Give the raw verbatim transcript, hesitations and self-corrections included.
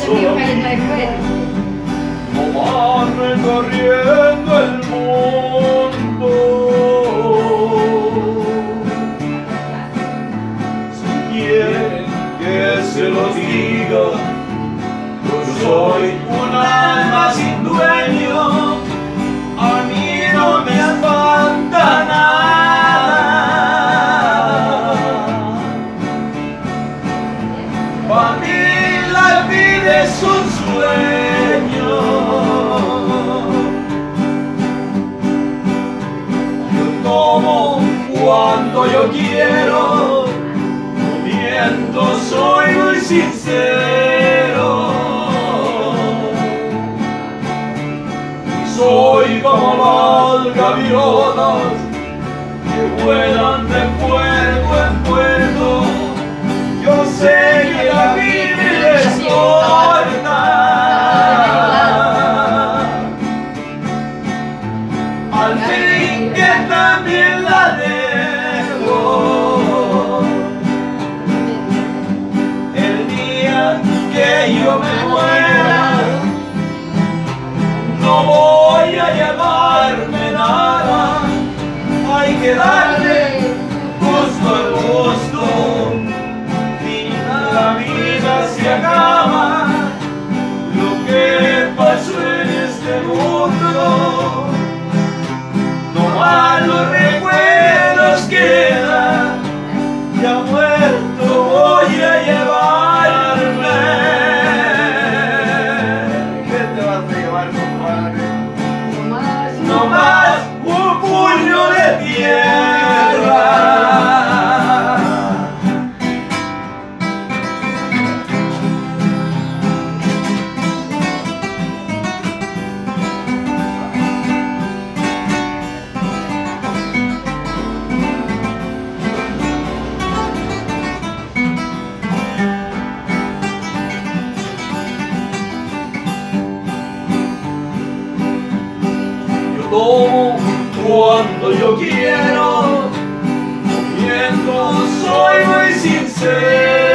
solo no más recorriendo el mundo. Si quieren que se los diga, yo soy un alma sin dueño, a mí no me espanta nada. Para mí la vida es un sueño. Yo tomo cuando yo quiero, no miento, soy muy sincero. Soy como las gaviotas que vuelan de puerto en puerto. Yo sé que la vida es corta. Al fin que también la dejo. El día que yo me muera, no voy a llevarme nada. Hay que darle gusto al gusto. La vida se acaba, lo que pasó en este mundo, no más los recuerdos quedan, ya muerto voy a llevarme. ¿Qué te vas a llevar, compadre? No más un puño de tierra. Tomo cuando yo quiero, no miento, soy muy sincero.